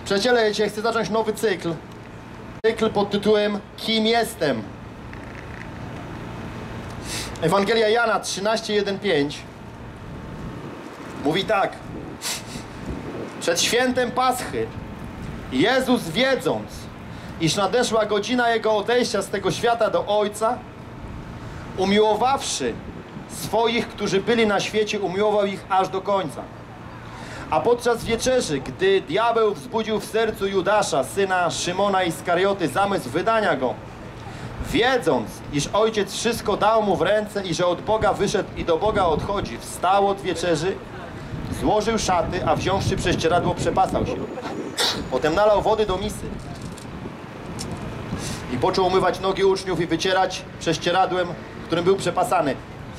Przyjaciele, dzisiaj chcę zacząć nowy cykl. Cykl pod tytułem Kim jestem? Ewangelia Jana 13:1-5 mówi tak. Przed świętem Paschy Jezus, wiedząc, iż nadeszła godzina Jego odejścia z tego świata do Ojca, umiłowawszy swoich, którzy byli na świecie, umiłował ich aż do końca. A podczas wieczerzy, gdy diabeł wzbudził w sercu Judasza, syna Szymona Iskarioty, zamysł wydania go, wiedząc, iż Ojciec wszystko dał mu w ręce i że od Boga wyszedł i do Boga odchodzi, wstał od wieczerzy, złożył szaty, a wziąwszy prześcieradło, przepasał się. Potem nalał wody do misy i począł umywać nogi uczniów i wycierać prześcieradłem, którym był przepasany.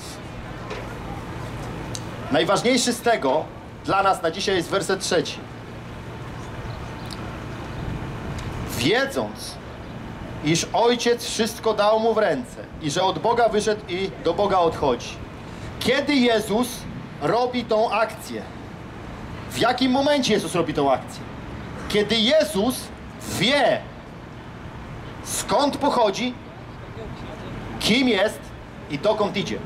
Najważniejszy z tego dla nas na dzisiaj jest werset 3. Wiedząc, iż Ojciec wszystko dał mu w ręce i że od Boga wyszedł i do Boga odchodzi. Kiedy Jezus robi tą akcję? W jakim momencie Jezus robi tą akcję? Kiedy Jezus wie, skąd pochodzi, kim jest i dokąd idzie.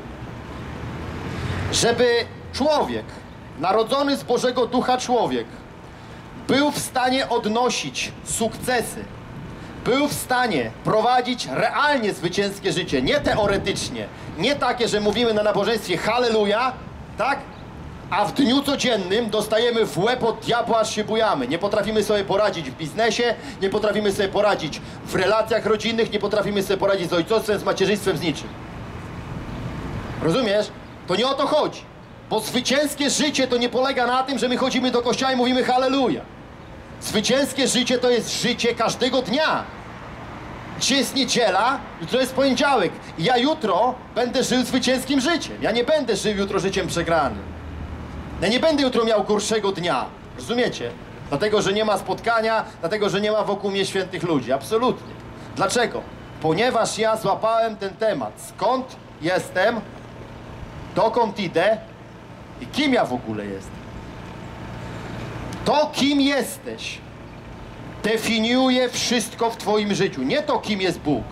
Żeby człowiek, narodzony z Bożego Ducha człowiek, był w stanie odnosić sukcesy, był w stanie prowadzić realnie zwycięskie życie, nie teoretycznie, nie takie, że mówimy na nabożeństwie halleluja, tak? A w dniu codziennym dostajemy w łeb od diabła, aż się bujamy. Nie potrafimy sobie poradzić w biznesie, nie potrafimy sobie poradzić w relacjach rodzinnych, nie potrafimy sobie poradzić z ojcostwem, z macierzyństwem, z niczym. Rozumiesz? To nie o to chodzi. Bo zwycięskie życie to nie polega na tym, że my chodzimy do kościoła i mówimy halleluja. Zwycięskie życie to jest życie każdego dnia. Dzisiaj jest niedziela, jutro jest poniedziałek. I ja jutro będę żył zwycięskim życiem. Ja nie będę żył jutro życiem przegranym. Ja nie będę jutro miał gorszego dnia. Rozumiecie? Dlatego, że nie ma spotkania, dlatego, że nie ma wokół mnie świętych ludzi. Absolutnie. Dlaczego? Ponieważ ja złapałem ten temat. Skąd jestem, dokąd idę i kim ja w ogóle jestem. To, kim jesteś, definiuje wszystko w twoim życiu. Nie to, kim jest Bóg.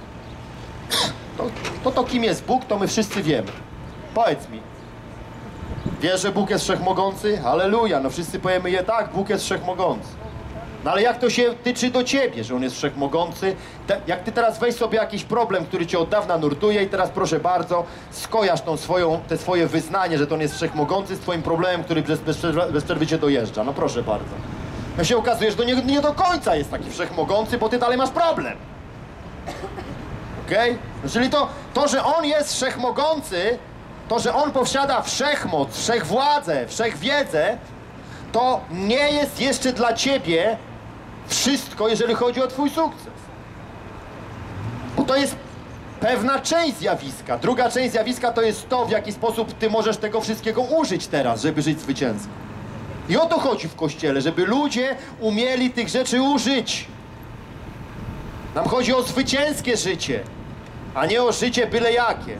To, kim jest Bóg, to my wszyscy wiemy. Powiedz mi. Wiesz, że Bóg jest wszechmogący? Halleluja. No wszyscy powiemy je tak, Bóg jest wszechmogący. No ale jak to się tyczy do ciebie, że On jest wszechmogący? Jak ty teraz weź sobie jakiś problem, który cię od dawna nurtuje i teraz proszę bardzo, skojarz te swoje wyznanie, że to On jest wszechmogący z twoim problemem, który bez przerwy cię dojeżdża. No proszę bardzo. No się okazuje, że to nie do końca jest taki wszechmogący, bo ty dalej masz problem. Okej? Okay? Czyli to, że On jest wszechmogący, to, że On posiada wszechmoc, wszechwładzę, wszechwiedzę, to nie jest jeszcze dla ciebie wszystko, jeżeli chodzi o twój sukces. Bo to jest pewna część zjawiska. Druga część zjawiska to jest to, w jaki sposób ty możesz tego wszystkiego użyć teraz, żeby żyć zwycięsko. I o to chodzi w Kościele, żeby ludzie umieli tych rzeczy użyć. Nam chodzi o zwycięskie życie, a nie o życie byle jakie.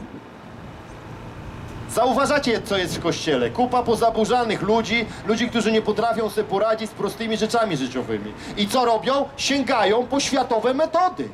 Zauważacie, co jest w Kościele? Kupa pozaburzanych ludzi, którzy nie potrafią sobie poradzić z prostymi rzeczami życiowymi. I co robią? Sięgają po światowe metody.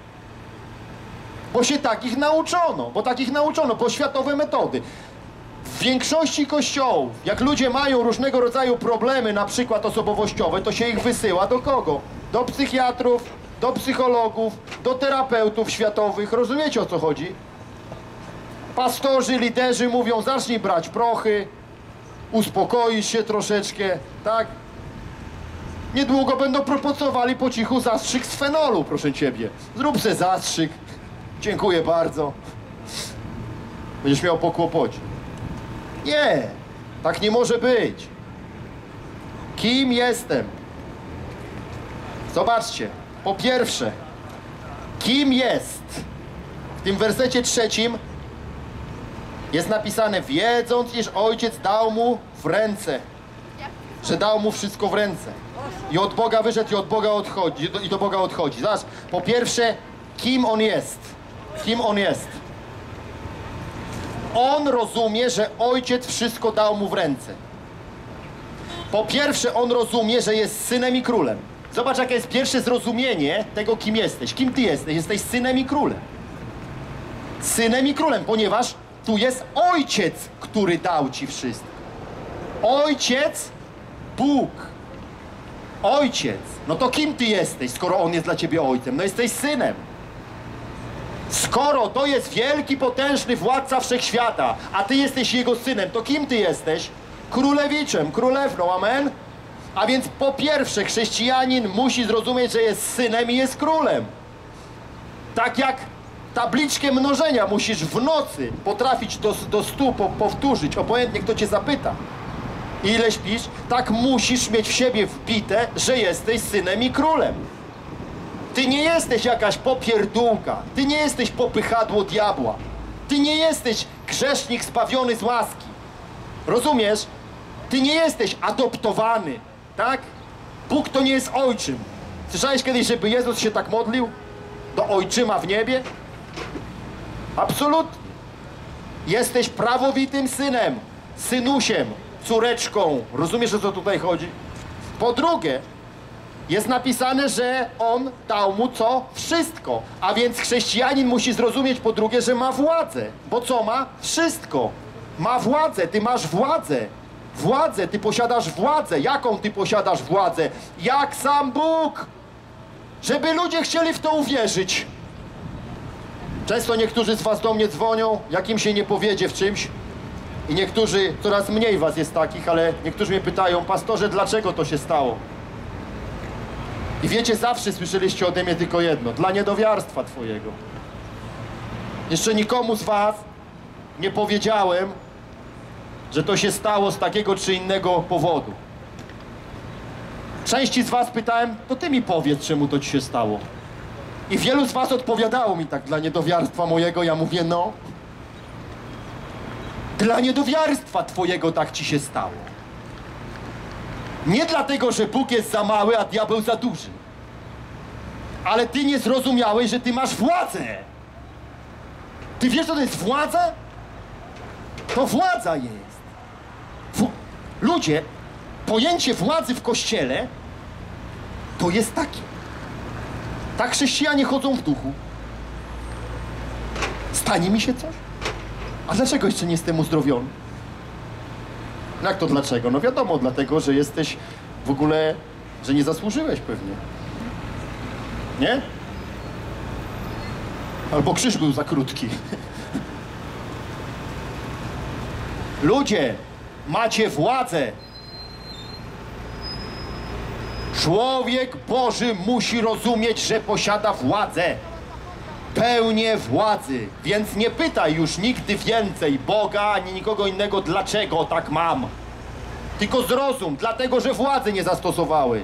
Bo się takich nauczono, po światowe metody. W większości kościołów, jak ludzie mają różnego rodzaju problemy, na przykład osobowościowe, to się ich wysyła do kogo? Do psychiatrów, do psychologów, do terapeutów światowych. Rozumiecie, o co chodzi? Pastorzy, liderzy mówią, zacznij brać prochy, uspokoisz się troszeczkę, tak? Niedługo będą proponowali po cichu zastrzyk z fenolu, proszę ciebie. Zrób se zastrzyk. Dziękuję bardzo. Będziesz miał po kłopocie. Nie, tak nie może być. Kim jestem? Zobaczcie, po pierwsze, kim jest? W tym wersecie 3 jest napisane, wiedząc, iż Ojciec dał mu w ręce, że dał mu wszystko w ręce. I od Boga wyszedł i od Boga odchodzi, i do Boga odchodzi. Zobacz, po pierwsze, kim On jest? Kim On jest? On rozumie, że Ojciec wszystko dał mu w ręce. Po pierwsze, on rozumie, że jest synem i królem. Zobacz, jakie jest pierwsze zrozumienie tego, kim jesteś. Kim ty jesteś? Jesteś synem i królem. Synem i królem, ponieważ tu jest Ojciec, który dał ci wszystko. Ojciec, Bóg. Ojciec. No to kim ty jesteś, skoro On jest dla ciebie ojcem? No jesteś synem. Skoro to jest wielki, potężny władca wszechświata, a ty jesteś Jego synem, to kim ty jesteś? Królewiczem, królewną, amen? A więc po pierwsze, chrześcijanin musi zrozumieć, że jest synem i jest królem. Tak jak tabliczkę mnożenia musisz w nocy potrafić do 100 powtórzyć, obojętnie kto cię zapyta. Ile śpisz? Tak musisz mieć w siebie wbite, że jesteś synem i królem. Ty nie jesteś jakaś popierdółka. Ty nie jesteś popychadło diabła. Ty nie jesteś grzesznik zbawiony z łaski. Rozumiesz? Ty nie jesteś adoptowany, tak? Bóg to nie jest ojczym. Słyszałeś kiedyś, żeby Jezus się tak modlił? Do ojczyma w niebie? Absolutnie. Jesteś prawowitym synem, synusiem, córeczką. Rozumiesz, o co tutaj chodzi? Po drugie, jest napisane, że On dał mu co? Wszystko. A więc chrześcijanin musi zrozumieć po drugie, że ma władzę. Bo co ma? Wszystko. Ma władzę, ty masz władzę. Władzę, ty posiadasz władzę. Jaką ty posiadasz władzę? Jak sam Bóg. Żeby ludzie chcieli w to uwierzyć. Często niektórzy z was do mnie dzwonią, jak im się nie powiedzie w czymś. I niektórzy, coraz mniej was jest takich, ale niektórzy mnie pytają, pastorze, dlaczego to się stało? I wiecie, zawsze słyszeliście ode mnie tylko jedno, dla niedowiarstwa twojego. Jeszcze nikomu z was nie powiedziałem, że to się stało z takiego czy innego powodu. Części z was pytałem, to ty mi powiedz, czemu to ci się stało. I wielu z was odpowiadało mi tak, dla niedowiarstwa mojego. Ja mówię, no, dla niedowiarstwa twojego tak ci się stało. Nie dlatego, że Bóg jest za mały, a diabeł za duży. Ale ty nie zrozumiałeś, że ty masz władzę. Ty wiesz, co to jest władza? To władza jest. Ludzie, pojęcie władzy w Kościele to jest takie. Tak chrześcijanie chodzą w duchu. Stanie mi się coś? A dlaczego jeszcze nie jestem uzdrowiony? Jak to dlaczego? No wiadomo, dlatego, że jesteś w ogóle, że nie zasłużyłeś pewnie. Nie? Albo krzyż był za krótki. Ludzie, macie władzę. Człowiek Boży musi rozumieć, że posiada władzę. Pełnię władzy. Więc nie pytaj już nigdy więcej Boga, ani nikogo innego, dlaczego tak mam. Tylko zrozum, dlatego, że władzy nie zastosowałeś.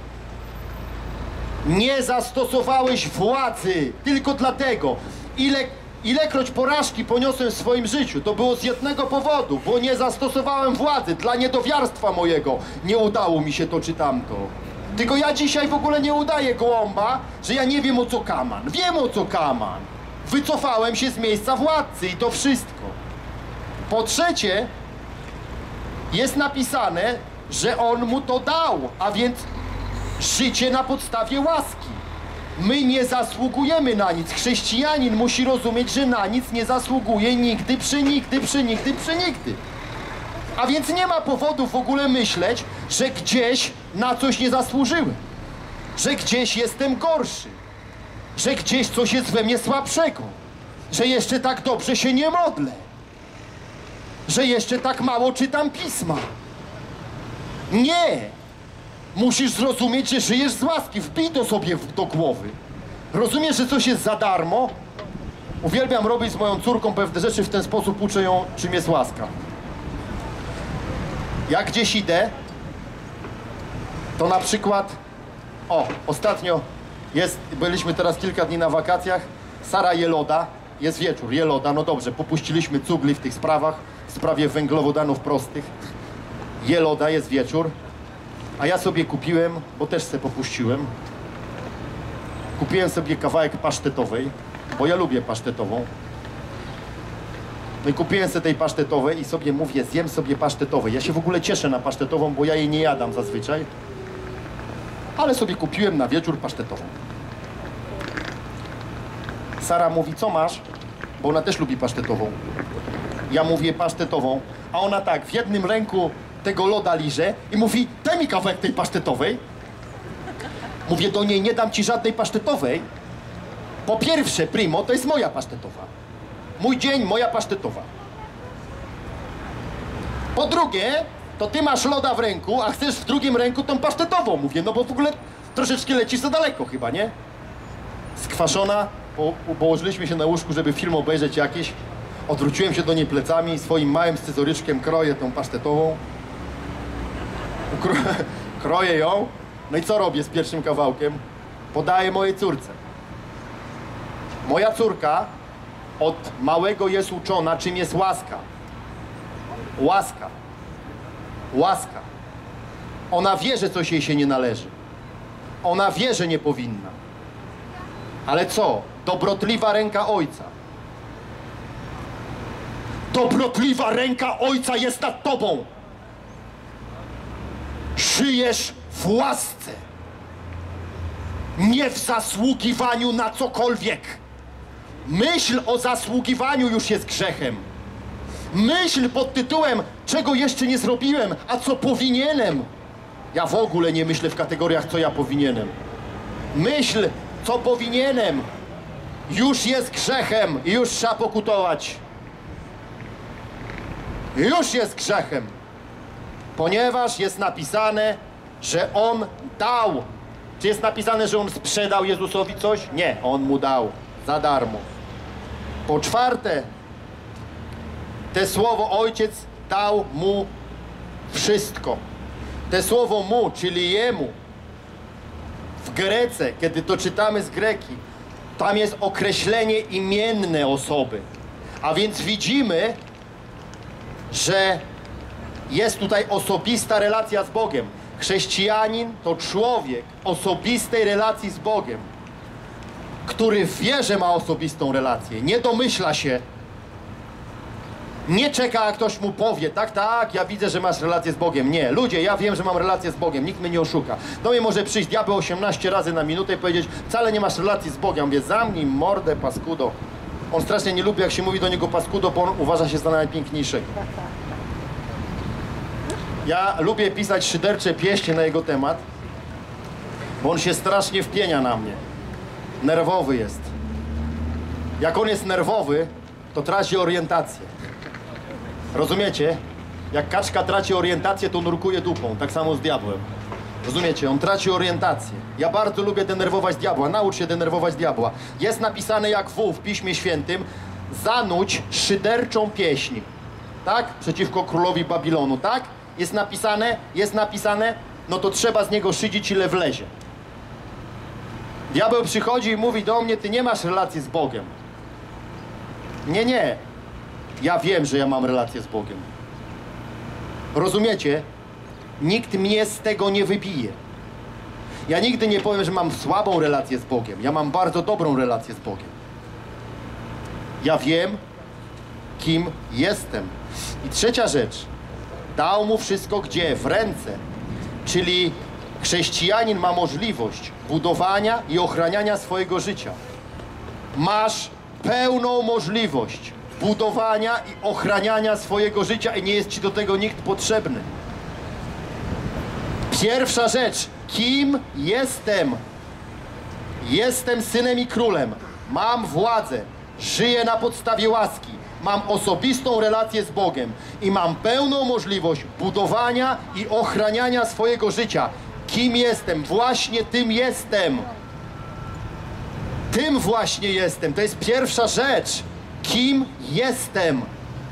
Nie zastosowałeś władzy. Tylko dlatego. Ilekroć porażki poniosłem w swoim życiu, to było z jednego powodu, bo nie zastosowałem władzy. Dla niedowiarstwa mojego nie udało mi się to czy tamto. Tylko ja dzisiaj w ogóle nie udaję gołąba, że ja nie wiem, o co kaman. Wiem, o co kaman. Wycofałem się z miejsca władcy i to wszystko. Po trzecie, jest napisane, że On mu to dał, a więc życie na podstawie łaski. My nie zasługujemy na nic. Chrześcijanin musi rozumieć, że na nic nie zasługuje nigdy, przenigdy. A więc nie ma powodu w ogóle myśleć, że gdzieś na coś nie zasłużyłem. Że gdzieś jestem gorszy. Że gdzieś coś jest we mnie słabszego. Że jeszcze tak dobrze się nie modlę. Że jeszcze tak mało czytam pisma. Nie! Musisz zrozumieć, że żyjesz z łaski. Wbij to sobie do głowy. Rozumiesz, że coś jest za darmo? Uwielbiam robić z moją córką pewne rzeczy, w ten sposób uczę ją, czym jest łaska. Jak gdzieś idę, to na przykład, ostatnio byliśmy teraz kilka dni na wakacjach, Sara je loda, jest wieczór, je loda, no dobrze, popuściliśmy cugli w tych sprawach, w sprawie węglowodanów prostych, je loda, jest wieczór, a ja sobie kupiłem, bo też se popuściłem, kupiłem sobie kawałek pasztetowej, bo ja lubię pasztetową. No i kupiłem sobie tej pasztetowej i sobie mówię, zjem sobie pasztetowej. Ja się w ogóle cieszę na pasztetową, bo ja jej nie jadam zazwyczaj. ale sobie kupiłem na wieczór pasztetową. Sara mówi, co masz? Bo ona też lubi pasztetową. Ja mówię pasztetową, a ona tak, w jednym ręku tego loda liże i mówi, daj mi kawałek tej pasztetowej. Mówię do niej, nie dam ci żadnej pasztetowej. Po pierwsze, primo, to jest moja pasztetowa. Mój dzień, moja pasztetowa. Po drugie, to ty masz loda w ręku, a chcesz w drugim ręku tą pasztetową. Mówię, no bo w ogóle troszeczkę lecisz za daleko chyba, nie? Skwaszona, położyliśmy się na łóżku, żeby film obejrzeć jakiś. Odwróciłem się do niej plecami i swoim małym scyzoryczkiem kroję tą pasztetową. Kroję ją. No i co robię z pierwszym kawałkiem? Podaję mojej córce. Moja córka od małego jest uczona, czym jest łaska. Łaska. Łaska. Ona wie, że coś jej się nie należy. Ona wie, że nie powinna. Ale co? Dobrotliwa ręka ojca. Dobrotliwa ręka ojca jest nad tobą. Żyjesz w łasce. Nie w zasługiwaniu na cokolwiek. Myśl o zasługiwaniu już jest grzechem. Myśl pod tytułem, czego jeszcze nie zrobiłem, a co powinienem. Ja w ogóle nie myślę w kategoriach, co ja powinienem. Myśl, co powinienem, już jest grzechem i już trzeba pokutować. Już jest grzechem. Ponieważ jest napisane, że On dał. Czy jest napisane, że On sprzedał Jezusowi coś? Nie, On Mu dał za darmo. Po czwarte, te słowo Ojciec dał Mu wszystko. Te słowo Mu, czyli Jemu, w Grece, kiedy to czytamy z Greki, tam jest określenie imienne osoby. A więc widzimy, że jest tutaj osobista relacja z Bogiem. Chrześcijanin to człowiek osobistej relacji z Bogiem, który wie, że ma osobistą relację. Nie domyśla się, nie czeka, a ktoś mu powie, tak, ja widzę, że masz relację z Bogiem. Nie, ludzie, ja wiem, że mam relację z Bogiem, nikt mnie nie oszuka. Do mnie może przyjść diabeł 18 razy na minutę i powiedzieć, wcale nie masz relacji z Bogiem. Ja mówię, zamknij mordę, paskudo. On strasznie nie lubi, jak się mówi do niego paskudo, bo on uważa się za najpiękniejszego. Ja lubię pisać szydercze pieśni na jego temat, bo on się strasznie wpienia na mnie. Nerwowy jest. Jak on jest nerwowy, to traci orientację. Rozumiecie? Jak kaczka traci orientację, to nurkuje dupą. Tak samo z diabłem. Rozumiecie? On traci orientację. Ja bardzo lubię denerwować diabła. Naucz się denerwować diabła. Jest napisane jak w Piśmie Świętym, zanuć szyderczą pieśń. Tak? Przeciwko królowi Babilonu. Tak? Jest napisane, no to trzeba z niego szydzić, ile wlezie. Diabeł przychodzi i mówi do mnie, ty nie masz relacji z Bogiem. Nie. Ja wiem, że ja mam relację z Bogiem. Rozumiecie? Nikt mnie z tego nie wybije. Ja nigdy nie powiem, że mam słabą relację z Bogiem. Ja mam bardzo dobrą relację z Bogiem. Ja wiem, kim jestem. I trzecia rzecz. Dał mu wszystko gdzie? W ręce. Czyli chrześcijanin ma możliwość budowania i ochraniania swojego życia. Masz pełną możliwość budowania i ochraniania swojego życia i nie jest ci do tego nikt potrzebny. Pierwsza rzecz. Kim jestem? Jestem synem i królem. Mam władzę. Żyję na podstawie łaski. Mam osobistą relację z Bogiem i mam pełną możliwość budowania i ochraniania swojego życia. Kim jestem? Właśnie tym jestem. Tym właśnie jestem. To jest pierwsza rzecz. Kim jestem?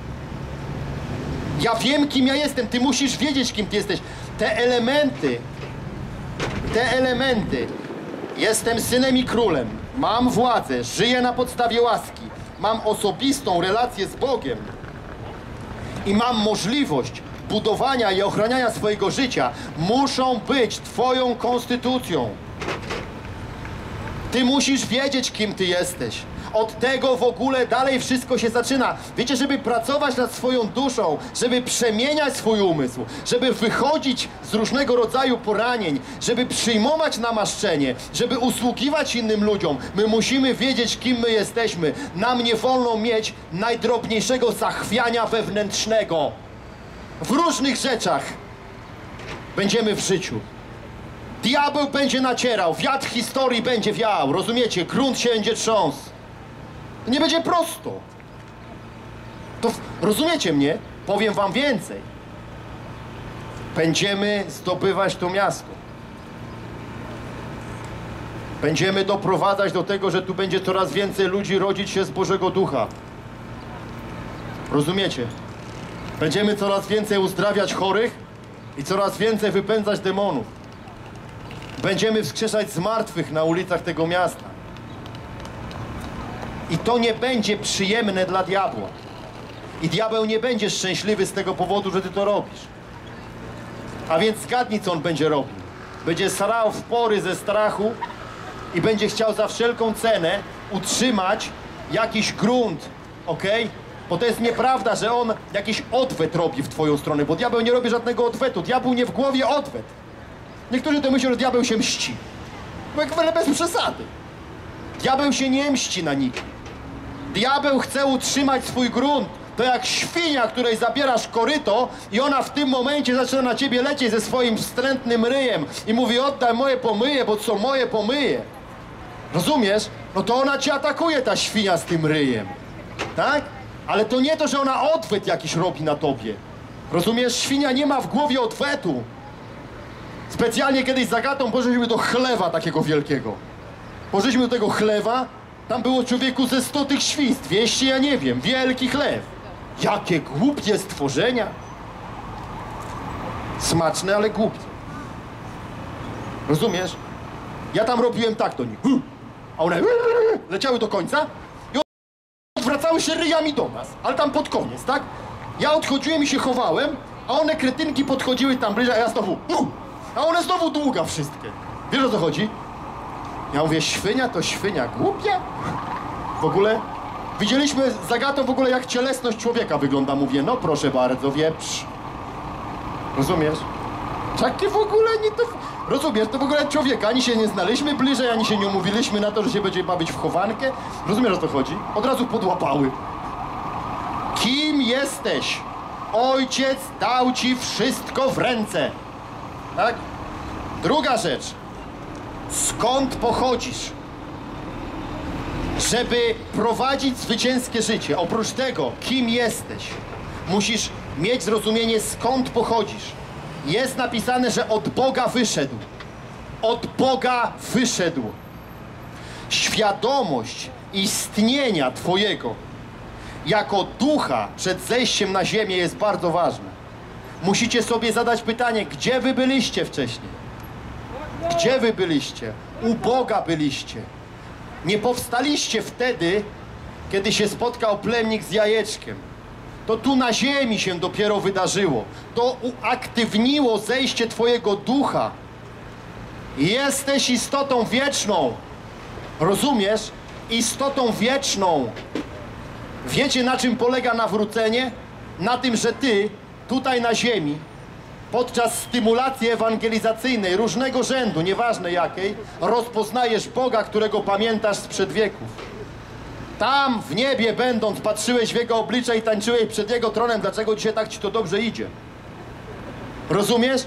Ja wiem, kim ja jestem. Ty musisz wiedzieć, kim ty jesteś. Te elementy. Jestem synem i królem. Mam władzę. Żyję na podstawie łaski. Mam osobistą relację z Bogiem. I mam możliwość budowania i ochraniania swojego życia. Muszą być twoją konstytucją. Ty musisz wiedzieć, kim ty jesteś. Od tego w ogóle dalej wszystko się zaczyna. Wiecie, żeby pracować nad swoją duszą, żeby przemieniać swój umysł, żeby wychodzić z różnego rodzaju poranień, żeby przyjmować namaszczenie, żeby usługiwać innym ludziom, my musimy wiedzieć, kim my jesteśmy. Nam nie wolno mieć najdrobniejszego zachwiania wewnętrznego. W różnych rzeczach będziemy w życiu. Diabeł będzie nacierał, wiatr historii będzie wiał, rozumiecie? Grunt się będzie trząsł. To nie będzie prosto. To rozumiecie mnie? Powiem wam więcej. Będziemy zdobywać to miasto. Będziemy doprowadzać do tego, że tu będzie coraz więcej ludzi rodzić się z Bożego Ducha. Rozumiecie? Będziemy coraz więcej uzdrawiać chorych i coraz więcej wypędzać demonów. Będziemy wskrzeszać zmartwych na ulicach tego miasta. I to nie będzie przyjemne dla diabła. I diabeł nie będzie szczęśliwy z tego powodu, że ty to robisz. A więc zgadnij, co on będzie robił. Będzie sarał w pory ze strachu i będzie chciał za wszelką cenę utrzymać jakiś grunt, okej? Bo to jest nieprawda, że on jakiś odwet robi w twoją stronę, bo diabeł nie robi żadnego odwetu. Diabeł nie w głowie odwet. Niektórzy to myślą, że diabeł się mści. Ale bez przesady. Diabeł się nie mści na nikim. Diabeł chce utrzymać swój grunt. To jak świnia, której zabierasz koryto i ona w tym momencie zaczyna na ciebie lecieć ze swoim wstrętnym ryjem i mówi: oddaj moje pomyje, bo co moje pomyje. Rozumiesz? No to ona cię atakuje, ta świnia z tym ryjem. Tak? Ale to nie to, że ona odwet jakiś robi na tobie. Rozumiesz? Świnia nie ma w głowie odwetu. Specjalnie kiedyś z Agatą poszliśmy do chlewa takiego wielkiego. Poszliśmy do tego chlewa, tam było człowieku ze 100 tych świństw, 200, ja nie wiem, wielki chlew. Jakie głupie stworzenia. Smaczne, ale głupie. Rozumiesz? Ja tam robiłem tak do nich. A one leciały do końca i wracały się ryjami do nas. Ale tam pod koniec, tak? Ja odchodziłem i się chowałem, a one kretynki podchodziły tam bliżej, a ja znowu a one znowu długa wszystkie. Wiesz, o co chodzi? Ja mówię, świnia to świnia głupia? W ogóle widzieliśmy z Agatą w ogóle, jak cielesność człowieka wygląda. Mówię, no proszę bardzo, wieprz. Rozumiesz? Takie w ogóle nie to... Rozumiesz, to w ogóle człowieka. Ani się nie znaliśmy bliżej, ani się nie umówiliśmy na to, że się będzie bawić w chowankę. Rozumiesz, o co chodzi? Od razu podłapały. Kim jesteś? Ojciec dał ci wszystko w ręce. Tak? Druga rzecz. Skąd pochodzisz? Żeby prowadzić zwycięskie życie, oprócz tego, kim jesteś, musisz mieć zrozumienie, skąd pochodzisz. Jest napisane, że od Boga wyszedł. Od Boga wyszedł. Świadomość istnienia twojego jako ducha przed zejściem na ziemię jest bardzo ważna. Musicie sobie zadać pytanie, gdzie wy byliście wcześniej? Gdzie wy byliście? U Boga byliście. Nie powstaliście wtedy, kiedy się spotkał plemnik z jajeczkiem. To tu na ziemi się dopiero wydarzyło. To uaktywniło zejście twojego ducha. Jesteś istotą wieczną. Rozumiesz? Istotą wieczną. Wiecie, na czym polega nawrócenie? Na tym, że ty tutaj na ziemi podczas stymulacji ewangelizacyjnej różnego rzędu, nieważne jakiej, rozpoznajesz Boga, którego pamiętasz sprzed wieków. Tam w niebie będąc, patrzyłeś w Jego oblicze i tańczyłeś przed Jego tronem. Dlaczego dzisiaj tak ci to dobrze idzie? Rozumiesz?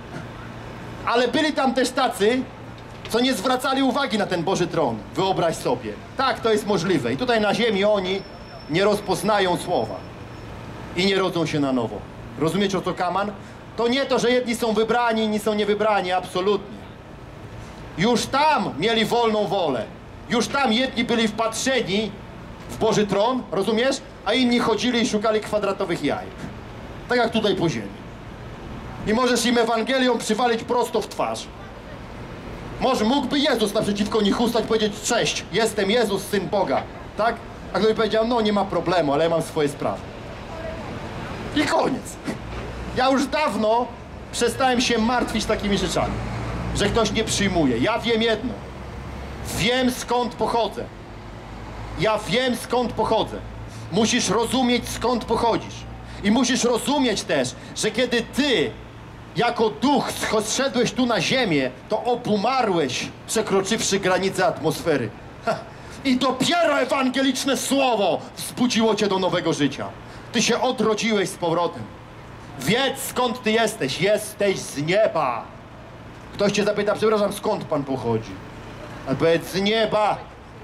Ale byli tam też tacy, co nie zwracali uwagi na ten Boży tron. Wyobraź sobie. Tak, to jest możliwe. I tutaj na ziemi oni nie rozpoznają słowa. I nie rodzą się na nowo. Rozumiecie, o co kaman? To nie to, że jedni są wybrani, inni są niewybrani. Absolutnie. Już tam mieli wolną wolę. Już tam jedni byli wpatrzeni w Boży tron, rozumiesz? A inni chodzili i szukali kwadratowych jaj. Tak jak tutaj po ziemi. I możesz im Ewangelią przywalić prosto w twarz. Może mógłby Jezus naprzeciwko nich ustać i powiedzieć: cześć, jestem Jezus, Syn Boga. Tak? A ktoś powiedział: no nie ma problemu, ale ja mam swoje sprawy. I koniec. Ja już dawno przestałem się martwić takimi rzeczami, że ktoś nie przyjmuje. Ja wiem jedno. Wiem, skąd pochodzę. Ja wiem, skąd pochodzę. Musisz rozumieć, skąd pochodzisz. I musisz rozumieć też, że kiedy ty jako duch zszedłeś tu na ziemię, to obumarłeś, przekroczywszy granice atmosfery. Ha. I dopiero ewangeliczne słowo wzbudziło cię do nowego życia. Ty się odrodziłeś z powrotem. Wiedz, skąd ty jesteś. Jesteś z nieba. Ktoś cię zapyta, przepraszam, skąd pan pochodzi? A powiedz, z nieba.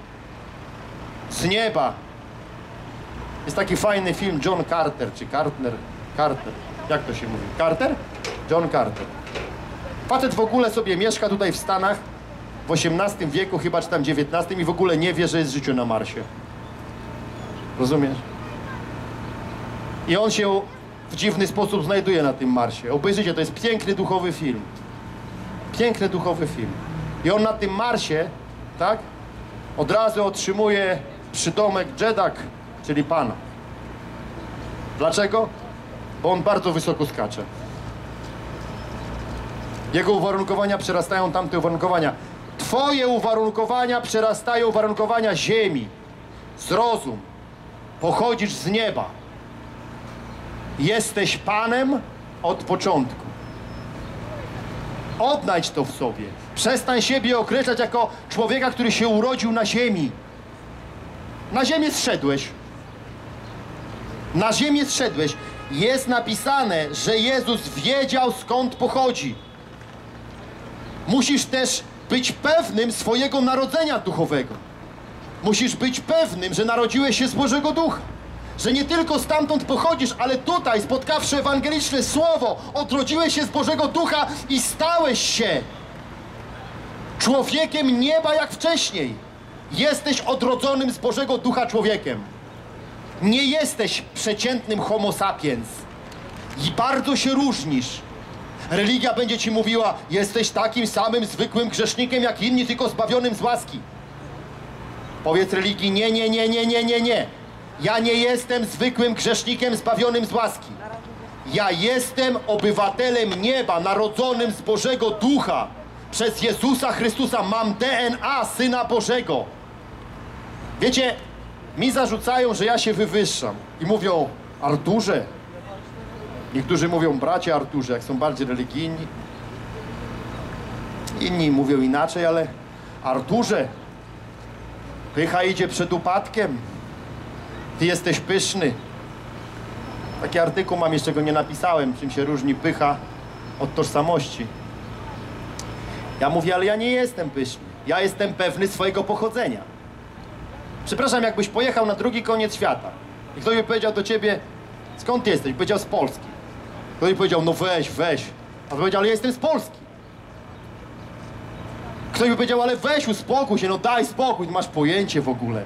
Z nieba. Jest taki fajny film John Carter, czy Carter. Jak to się mówi? Carter? John Carter. Facet w ogóle sobie mieszka tutaj w Stanach w XVIII wieku, chyba czy tam XIX i w ogóle nie wie, że jest życie na Marsie. Rozumiesz? I on się w dziwny sposób znajduje na tym Marsie. Obejrzyjcie, to jest piękny duchowy film. Piękny duchowy film. I on na tym Marsie, tak? Od razu otrzymuje przydomek Jedak, czyli Pana. Dlaczego? Bo on bardzo wysoko skacze. Jego uwarunkowania przerastają tamte uwarunkowania. Twoje uwarunkowania przerastają uwarunkowania ziemi. Zrozum. Pochodzisz z nieba. Jesteś Panem od początku. Odnajdź to w sobie. Przestań siebie określać jako człowieka, który się urodził na ziemi. Na ziemię zszedłeś. Na ziemię zszedłeś. Jest napisane, że Jezus wiedział, skąd pochodzi. Musisz też być pewnym swojego narodzenia duchowego. Musisz być pewnym, że narodziłeś się z Bożego Ducha. Że nie tylko stamtąd pochodzisz, ale tutaj, spotkawszy ewangeliczne słowo, odrodziłeś się z Bożego Ducha i stałeś się człowiekiem nieba jak wcześniej. Jesteś odrodzonym z Bożego Ducha człowiekiem. Nie jesteś przeciętnym homo sapiens. I bardzo się różnisz. Religia będzie ci mówiła, jesteś takim samym zwykłym grzesznikiem jak inni, tylko zbawionym z łaski. Powiedz religii, nie, nie, nie, nie, nie, nie, nie. Ja nie jestem zwykłym grzesznikiem zbawionym z łaski. Ja jestem obywatelem nieba, narodzonym z Bożego Ducha. Przez Jezusa Chrystusa mam DNA Syna Bożego. Wiecie, mi zarzucają, że ja się wywyższam. I mówią, Arturze. Niektórzy mówią, bracie Arturze, jak są bardziej religijni. Inni mówią inaczej, ale Arturze, pycha idzie przed upadkiem. Ty jesteś pyszny. Taki artykuł mam, jeszcze go nie napisałem, czym się różni pycha od tożsamości. Ja mówię, ale ja nie jestem pyszny. Ja jestem pewny swojego pochodzenia. Przepraszam, jakbyś pojechał na drugi koniec świata i ktoś by powiedział do ciebie, skąd ty jesteś? Powiedział, z Polski. Ktoś by powiedział, no weź, weź. A powiedział, ale ja jestem z Polski. Ktoś by powiedział, ale weź, uspokój się, no daj spokój, nie masz pojęcie w ogóle.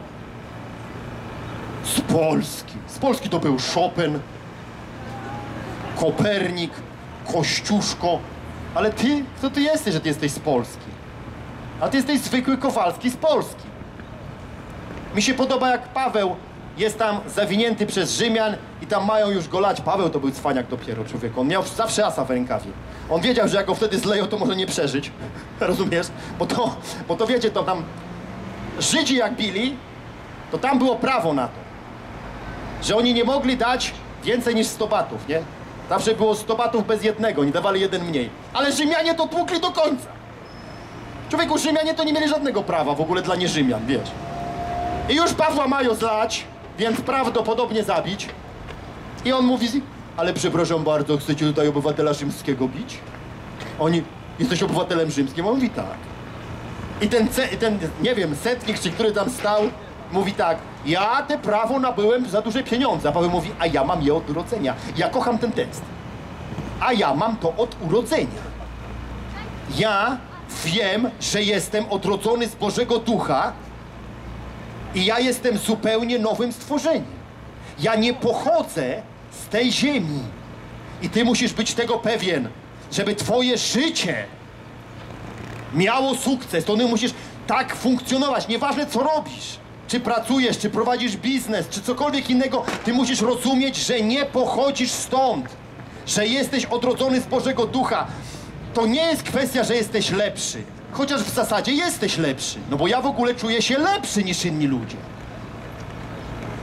Z Polski. Z Polski to był Chopin, Kopernik, Kościuszko. Ale ty, kto ty jesteś, że ty jesteś z Polski? A ty jesteś zwykły Kowalski z Polski. Mi się podoba, jak Paweł jest tam zawinięty przez Rzymian i tam mają już go lać. Paweł to był cwaniak dopiero, człowiek. On miał zawsze asa w rękawie. On wiedział, że jak go wtedy zleją, to może nie przeżyć. Rozumiesz? Bo to wiecie, to tam Żydzi jak bili, to tam było prawo na to, że oni nie mogli dać więcej niż 100 batów, nie? Zawsze było 100 batów bez jednego, nie dawali jeden mniej. Ale Rzymianie to tłukli do końca. Człowieku, Rzymianie to nie mieli żadnego prawa w ogóle dla nierzymian, wiesz. I już Pawła mają zlać, więc prawdopodobnie zabić. I on mówi, ale przepraszam bardzo, chcecie tutaj obywatela rzymskiego bić? Oni, jesteś obywatelem rzymskim? On mówi tak. I ten, nie wiem, setnik, czy który tam stał, mówi tak, ja te prawo nabyłem za duże pieniądze. A Paweł mówi, a ja mam je od urodzenia. Ja kocham ten tekst. A ja mam to od urodzenia. Ja wiem, że jestem odrodzony z Bożego Ducha i ja jestem zupełnie nowym stworzeniem. Ja nie pochodzę z tej ziemi. I ty musisz być tego pewien, żeby twoje życie miało sukces. To ty musisz tak funkcjonować, nieważne co robisz. Czy pracujesz, czy prowadzisz biznes, czy cokolwiek innego, ty musisz rozumieć, że nie pochodzisz stąd. Że jesteś odrodzony z Bożego Ducha. To nie jest kwestia, że jesteś lepszy. Chociaż w zasadzie jesteś lepszy. No bo ja w ogóle czuję się lepszy niż inni ludzie.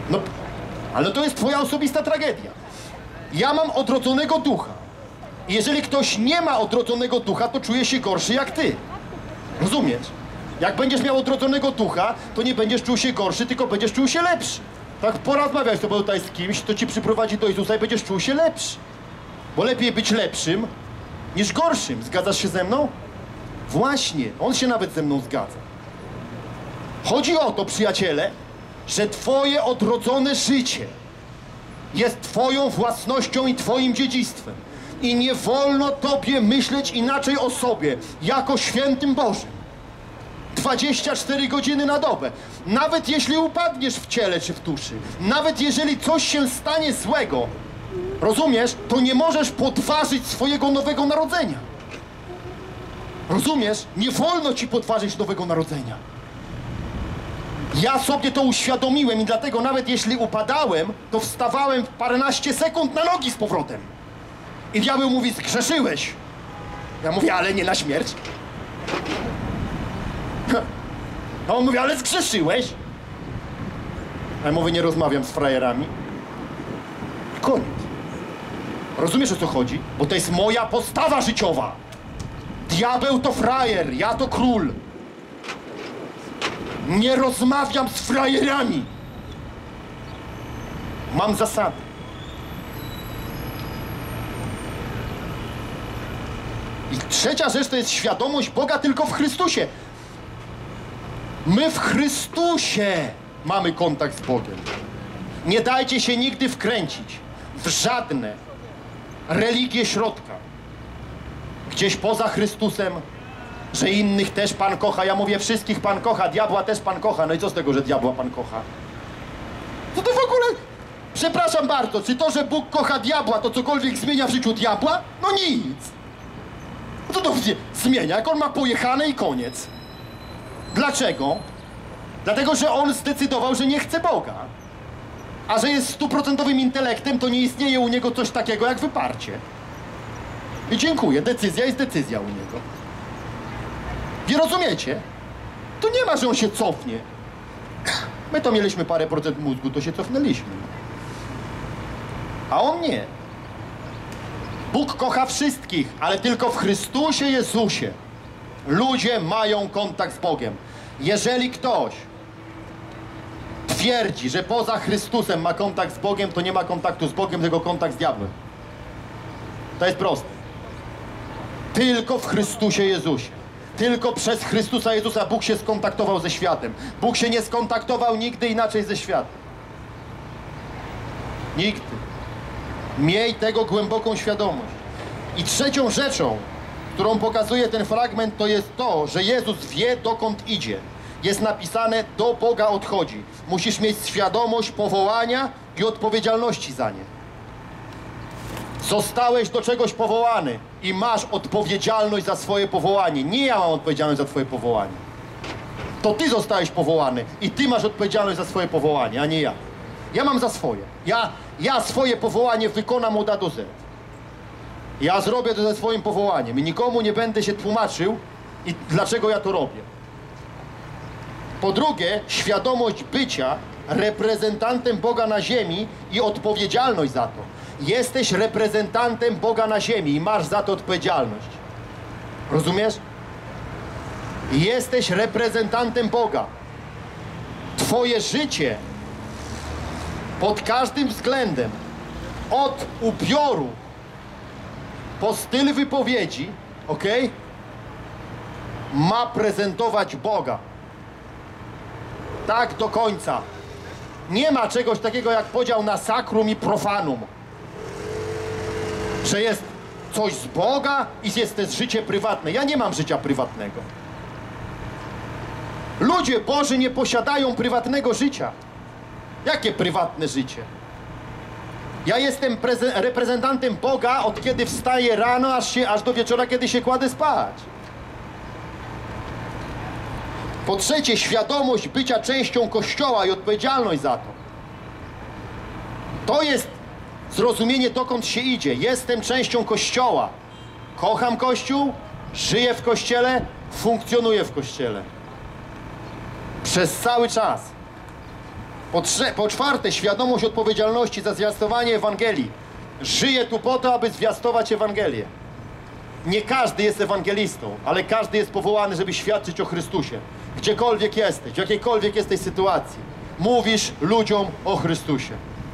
No, ale to jest twoja osobista tragedia. Ja mam odrodzonego ducha. I jeżeli ktoś nie ma odrodzonego ducha, to czuje się gorszy jak ty. Rozumiesz? Jak będziesz miał odrodzonego ducha, to nie będziesz czuł się gorszy, tylko będziesz czuł się lepszy. Tak porozmawiaj sobie tutaj z kimś, to ci przyprowadzi do Jezusa i będziesz czuł się lepszy. Bo lepiej być lepszym niż gorszym. Zgadzasz się ze mną? Właśnie, on się nawet ze mną zgadza. Chodzi o to, przyjaciele, że twoje odrodzone życie jest twoją własnością i twoim dziedzictwem. I nie wolno tobie myśleć inaczej o sobie, jako świętym Bożym. 24 godziny na dobę. Nawet jeśli upadniesz w ciele czy w duszy, nawet jeżeli coś się stanie złego, rozumiesz, to nie możesz podważyć swojego nowego narodzenia. Rozumiesz? Nie wolno ci podważyć nowego narodzenia. Ja sobie to uświadomiłem i dlatego nawet jeśli upadałem, to wstawałem w paręnaście sekund na nogi z powrotem. I diabeł mówi, zgrzeszyłeś. Ja mówię, ale nie na śmierć. A on mówi, ale zgrzeszyłeś. A ja mówię, nie rozmawiam z frajerami. Koniec. Rozumiesz, o co chodzi? Bo to jest moja postawa życiowa. Diabeł to frajer, ja to król. Nie rozmawiam z frajerami. Mam zasady. I trzecia rzecz to jest świadomość Boga tylko w Chrystusie. My w Chrystusie mamy kontakt z Bogiem. Nie dajcie się nigdy wkręcić w żadne religie środka. Gdzieś poza Chrystusem, że innych też Pan kocha. Ja mówię, wszystkich Pan kocha, diabła też Pan kocha. No i co z tego, że diabła Pan kocha? Co to w ogóle... Przepraszam bardzo, czy to, że Bóg kocha diabła, to cokolwiek zmienia w życiu diabła? No nic. Co to zmienia? Jak on ma pojechane i koniec. Dlaczego? Dlatego, że on zdecydował, że nie chce Boga. A że jest stuprocentowym intelektem, to nie istnieje u niego coś takiego jak wyparcie. I dziękuję, decyzja jest decyzja u niego. Nie rozumiecie? To nie ma, że on się cofnie. My to mieliśmy parę procent mózgu, to się cofnęliśmy. A on nie. Bóg kocha wszystkich, ale tylko w Chrystusie Jezusie ludzie mają kontakt z Bogiem. Jeżeli ktoś twierdzi, że poza Chrystusem ma kontakt z Bogiem, to nie ma kontaktu z Bogiem, tylko kontakt z diabłem. To jest proste. Tylko w Chrystusie Jezusie. Tylko przez Chrystusa Jezusa Bóg się skontaktował ze światem. Bóg się nie skontaktował nigdy inaczej ze światem. Nigdy. Miej tego głęboką świadomość. I trzecią rzeczą, którą pokazuje ten fragment, to jest to, że Jezus wie, dokąd idzie. Jest napisane, do Boga odchodzi. Musisz mieć świadomość powołania i odpowiedzialności za nie. Zostałeś do czegoś powołany i masz odpowiedzialność za swoje powołanie. Nie ja mam odpowiedzialność za twoje powołanie. To ty zostałeś powołany i ty masz odpowiedzialność za swoje powołanie, a nie ja. Ja mam za swoje. Ja swoje powołanie wykonam od A do Z. Ja zrobię to ze swoim powołaniem i nikomu nie będę się tłumaczył, i dlaczego ja to robię. Po drugie, świadomość bycia reprezentantem Boga na ziemi i odpowiedzialność za to. Jesteś reprezentantem Boga na ziemi i masz za to odpowiedzialność. Rozumiesz? Jesteś reprezentantem Boga. Twoje życie pod każdym względem, od ubioru po styl wypowiedzi, ok? Ma prezentować Boga. Tak do końca. Nie ma czegoś takiego jak podział na sakrum i profanum. Że jest coś z Boga i jest też życie prywatne. Ja nie mam życia prywatnego. Ludzie Boży nie posiadają prywatnego życia. Jakie prywatne życie? Ja jestem reprezentantem Boga od kiedy wstaję rano, aż do wieczora, kiedy się kładę spać. Po trzecie, świadomość bycia częścią Kościoła i odpowiedzialność za to. To jest zrozumienie, dokąd się idzie. Jestem częścią Kościoła. Kocham Kościół, żyję w Kościele, funkcjonuję w Kościele. Przez cały czas. Po czwarte, świadomość odpowiedzialności za zwiastowanie Ewangelii. Żyję tu po to, aby zwiastować Ewangelię. Nie każdy jest ewangelistą, ale każdy jest powołany, żeby świadczyć o Chrystusie. Gdziekolwiek jesteś, w jakiejkolwiek jesteś sytuacji, mówisz ludziom o Chrystusie.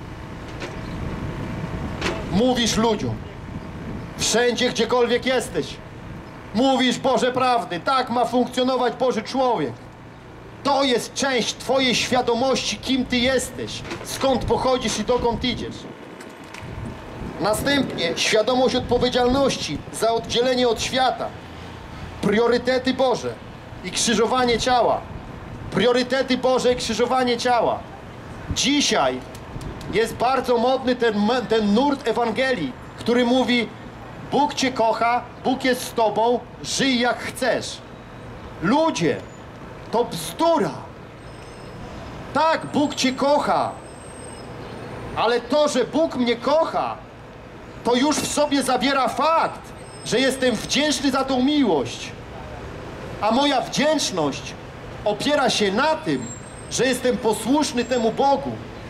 Mówisz ludziom. Wszędzie, gdziekolwiek jesteś. Mówisz Boże prawdy. Tak ma funkcjonować Boży człowiek. To jest część twojej świadomości, kim ty jesteś, skąd pochodzisz i dokąd idziesz. Następnie świadomość odpowiedzialności za oddzielenie od świata. Priorytety Boże i krzyżowanie ciała. Priorytety Boże i krzyżowanie ciała. Dzisiaj jest bardzo modny ten nurt Ewangelii, który mówi: Bóg cię kocha, Bóg jest z tobą, żyj jak chcesz. Ludzie, to bzdura. Tak, Bóg cię kocha, ale to, że Bóg mnie kocha, to już w sobie zawiera fakt, że jestem wdzięczny za tą miłość. A moja wdzięczność opiera się na tym, że jestem posłuszny temu Bogu.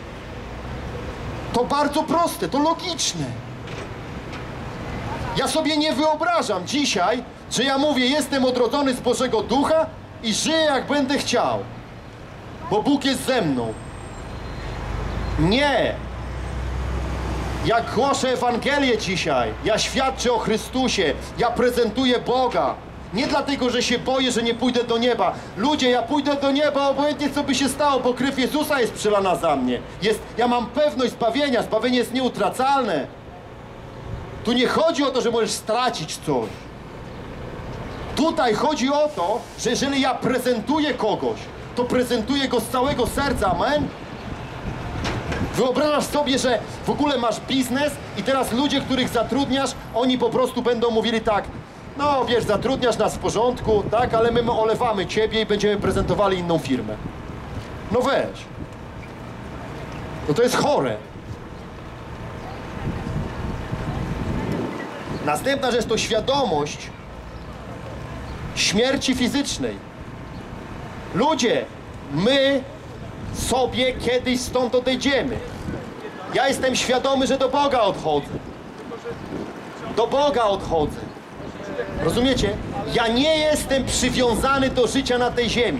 To bardzo proste, to logiczne. Ja sobie nie wyobrażam dzisiaj, że ja mówię: jestem odrodzony z Bożego Ducha i żyję jak będę chciał, bo Bóg jest ze mną. Nie. Ja głoszę Ewangelię dzisiaj, ja świadczę o Chrystusie, ja prezentuję Boga. Nie dlatego, że się boję, że nie pójdę do nieba. Ludzie, ja pójdę do nieba obojętnie co by się stało, bo krew Jezusa jest przelana za mnie. Ja mam pewność zbawienia, zbawienie jest nieutracalne. Tu nie chodzi o to, że możesz stracić coś. Tutaj chodzi o to, że jeżeli ja prezentuję kogoś, to prezentuję go z całego serca, amen? Wyobrażasz sobie, że w ogóle masz biznes i teraz ludzie, których zatrudniasz, oni po prostu będą mówili tak: no wiesz, zatrudniasz nas w porządku, tak, ale my olewamy ciebie i będziemy prezentowali inną firmę. No weź. No to jest chore. Następna rzecz to świadomość śmierci fizycznej. Ludzie, my sobie kiedyś stąd odejdziemy. Ja jestem świadomy, że do Boga odchodzę. Do Boga odchodzę. Rozumiecie? Ja nie jestem przywiązany do życia na tej ziemi.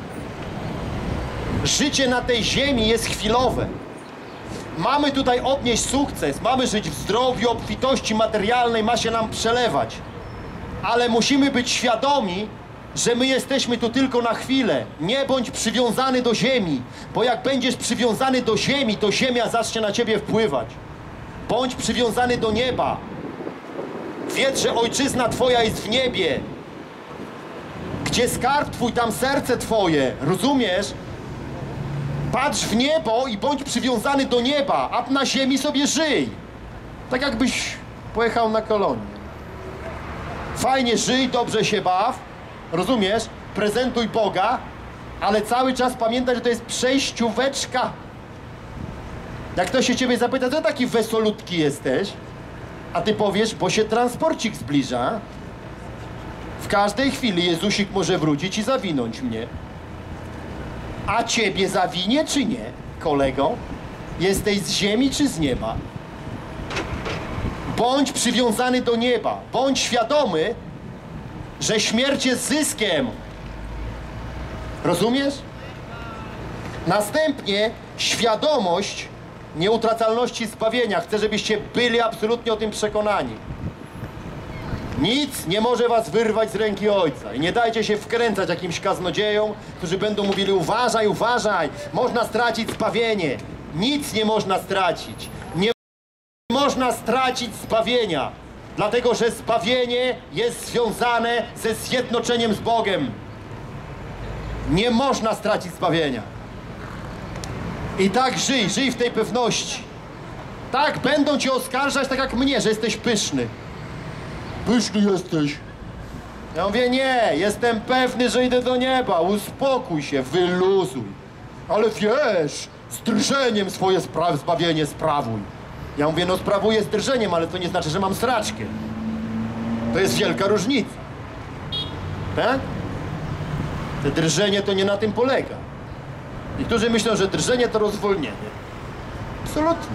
Życie na tej ziemi jest chwilowe. Mamy tutaj odnieść sukces, mamy żyć w zdrowiu, obfitości materialnej, ma się nam przelewać. Ale musimy być świadomi, że my jesteśmy tu tylko na chwilę. Nie bądź przywiązany do ziemi, bo jak będziesz przywiązany do ziemi, to ziemia zacznie na ciebie wpływać. Bądź przywiązany do nieba. Wiedz, że ojczyzna twoja jest w niebie. Gdzie skarb twój, tam serce twoje. Rozumiesz? Patrz w niebo i bądź przywiązany do nieba, a na ziemi sobie żyj. Tak jakbyś pojechał na kolonię. Fajnie żyj, dobrze się baw, rozumiesz? Prezentuj Boga, ale cały czas pamiętaj, że to jest przejścióweczka. Jak ktoś się ciebie zapyta: co taki wesolutki jesteś? A ty powiesz: bo się transporcik zbliża. W każdej chwili Jezusik może wrócić i zawinąć mnie. A ciebie zawinie czy nie, kolego? Jesteś z ziemi czy z nieba? Bądź przywiązany do nieba. Bądź świadomy, że śmierć jest zyskiem. Rozumiesz? Następnie świadomość nieutracalności zbawienia. Chcę, żebyście byli absolutnie o tym przekonani. Nic nie może was wyrwać z ręki Ojca. I nie dajcie się wkręcać jakimś kaznodziejom, którzy będą mówili: uważaj, uważaj, można stracić zbawienie. Nic nie można stracić. Nie można stracić zbawienia, dlatego że zbawienie jest związane ze zjednoczeniem z Bogiem. Nie można stracić zbawienia. I tak żyj w tej pewności. Tak, będą cię oskarżać tak jak mnie, że jesteś pyszny. Pyszny jesteś. Ja mówię: nie, jestem pewny, że idę do nieba. Uspokój się, wyluzuj. Ale wiesz, z drżeniem swoje zbawienie sprawuj. Ja mówię: no sprawuję z drżeniem, ale to nie znaczy, że mam sraczkę. To jest wielka różnica. Tak? Te drżenie to nie na tym polega. Niektórzy myślą, że drżenie to rozwolnienie. Absolutnie.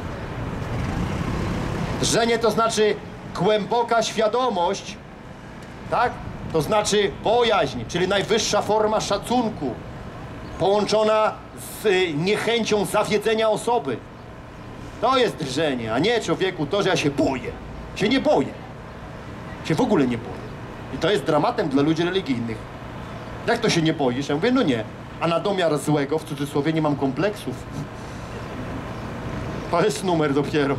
Drżenie to znaczy głęboka świadomość, tak? To znaczy bojaźń, czyli najwyższa forma szacunku, połączona z niechęcią zawiedzenia osoby. To jest drżenie, a nie, człowieku, to, że ja się boję. Się nie boję. Się w ogóle nie boję. I to jest dramatem dla ludzi religijnych. Jak to się nie boisz? Ja mówię, no nie. A na domiar złego, w cudzysłowie, nie mam kompleksów. To jest numer dopiero.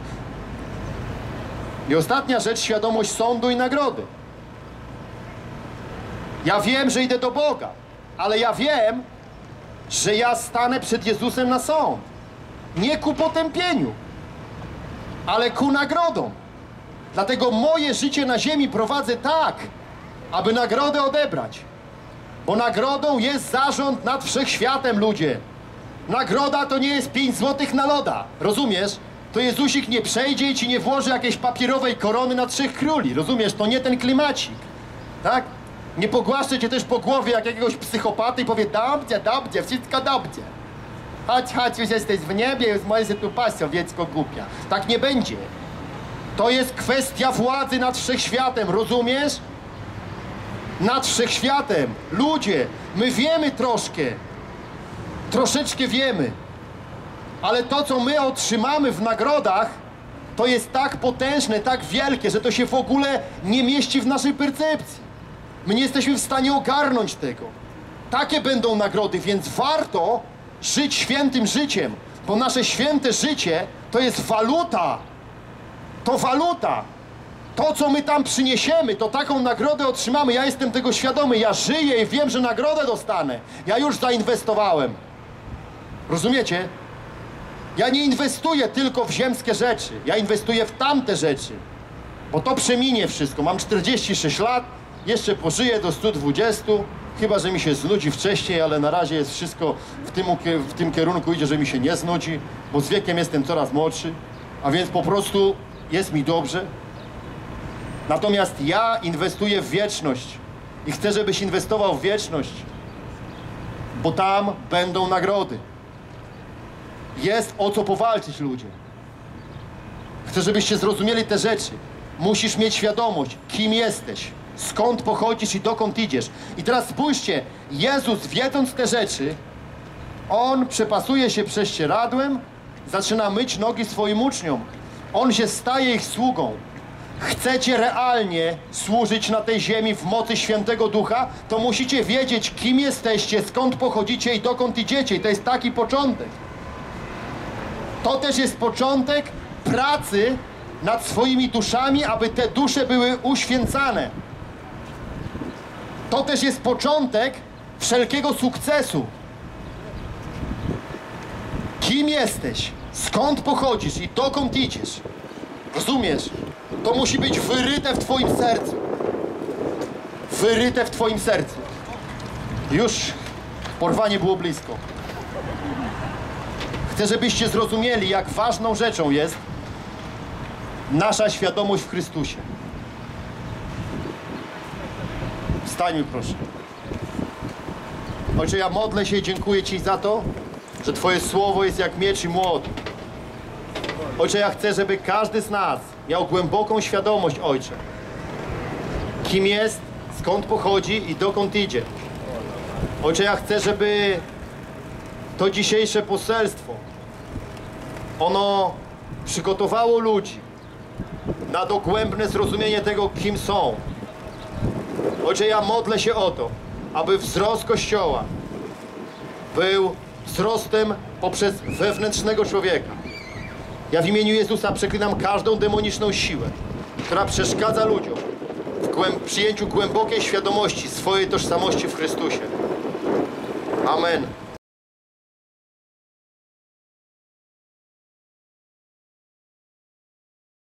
I ostatnia rzecz, świadomość sądu i nagrody. Ja wiem, że idę do Boga, ale ja wiem, że ja stanę przed Jezusem na sąd. Nie ku potępieniu, ale ku nagrodom. Dlatego moje życie na ziemi prowadzę tak, aby nagrodę odebrać. Bo nagrodą jest zarząd nad wszechświatem, ludzie. Nagroda to nie jest 5 złotych na loda, rozumiesz? To Jezusik nie przejdzie i ci nie włoży jakiejś papierowej korony na 3 króli, rozumiesz? To nie ten klimacik, tak? Nie pogłaszczę cię też po głowie jak jakiegoś psychopaty i powie, dobrze, wszystko dobrze. Chodź, już jesteś w niebie, już możesz tu paść, owiecko głupia. Tak nie będzie. To jest kwestia władzy nad wszechświatem, rozumiesz? Nad wszechświatem. Ludzie, my wiemy troszeczkę wiemy, ale to, co my otrzymamy w nagrodach, to jest tak potężne, tak wielkie, że to się w ogóle nie mieści w naszej percepcji. My nie jesteśmy w stanie ogarnąć tego. Takie będą nagrody, więc warto żyć świętym życiem, bo nasze święte życie to jest waluta. To waluta. To, co my tam przyniesiemy, to taką nagrodę otrzymamy. Ja jestem tego świadomy. Ja żyję i wiem, że nagrodę dostanę. Ja już zainwestowałem. Rozumiecie? Ja nie inwestuję tylko w ziemskie rzeczy. Ja inwestuję w tamte rzeczy. Bo to przeminie wszystko. Mam 46 lat, jeszcze pożyję do 120. Chyba że mi się znudzi wcześniej, ale na razie jest wszystko w tym kierunku idzie, że mi się nie znudzi, bo z wiekiem jestem coraz młodszy, a więc po prostu jest mi dobrze. Natomiast ja inwestuję w wieczność i chcę, żebyś inwestował w wieczność, bo tam będą nagrody. Jest o co powalczyć, ludzie. Chcę, żebyście zrozumieli te rzeczy. Musisz mieć świadomość, kim jesteś, skąd pochodzisz i dokąd idziesz. I teraz spójrzcie, Jezus, wiedząc te rzeczy, On przepasuje się prześcieradłem, zaczyna myć nogi swoim uczniom. On się staje ich sługą. Chcecie realnie służyć na tej ziemi w mocy Świętego Ducha, to musicie wiedzieć, kim jesteście, skąd pochodzicie i dokąd idziecie. I to jest taki początek. To też jest początek pracy nad swoimi duszami, aby te dusze były uświęcane. To też jest początek wszelkiego sukcesu. Kim jesteś, skąd pochodzisz i dokąd idziesz. Rozumiesz? To musi być wyryte w twoim sercu. Wyryte w twoim sercu. Już porwanie było blisko. Chcę, żebyście zrozumieli, jak ważną rzeczą jest nasza świadomość w Chrystusie. Wstańmy, proszę. Ojcze, ja modlę się i dziękuję Ci za to, że Twoje słowo jest jak miecz i młot. Ojcze, ja chcę, żeby każdy z nas miał głęboką świadomość, Ojcze, kim jest, skąd pochodzi i dokąd idzie. Ojcze, ja chcę, żeby to dzisiejsze poselstwo, ono przygotowało ludzi na dogłębne zrozumienie tego, kim są. Ojcze, ja modlę się o to, aby wzrost Kościoła był wzrostem poprzez wewnętrznego człowieka. Ja w imieniu Jezusa przeklinam każdą demoniczną siłę, która przeszkadza ludziom w przyjęciu głębokiej świadomości swojej tożsamości w Chrystusie. Amen.